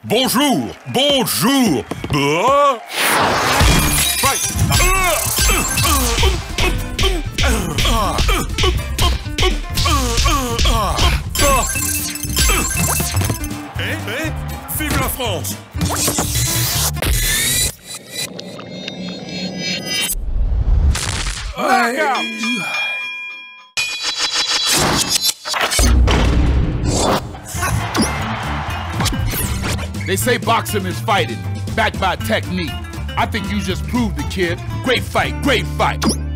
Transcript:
Bonjour, bonjour. Fight. Vive la France. Knockout. They say boxing is fighting, backed by technique. I think you just proved it, kid. Great fight, great fight.